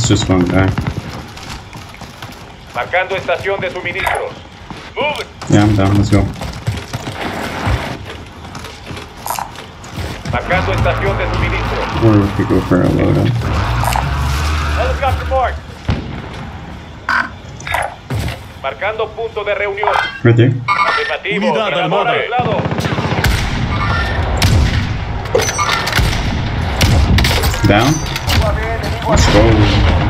It's just one guy. Marcando estación de suministros. Move. Yeah, I'm down. Let's go. Marcando estación de suministros. Or we could go for a loadout. Helicopter mark. Marcando punto de reunión. Right there. Afirmativo. Unidad Granador armada. aislado. Down. Let's go.